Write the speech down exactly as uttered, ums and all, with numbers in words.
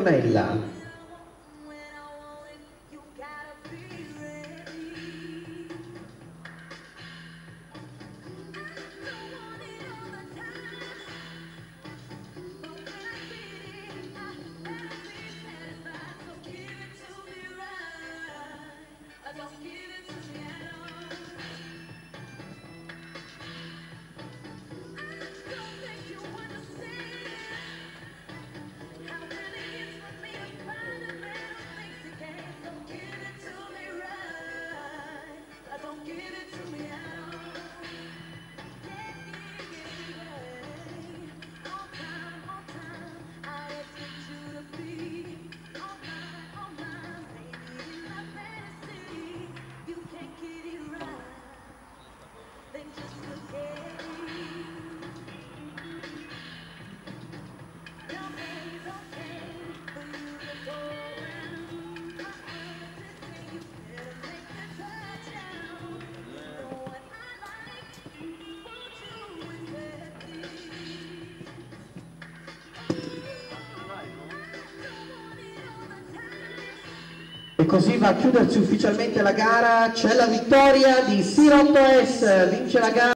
Antonella. E così va a chiudersi ufficialmente la gara, c'è la vittoria di Sirotto S, vince la gara.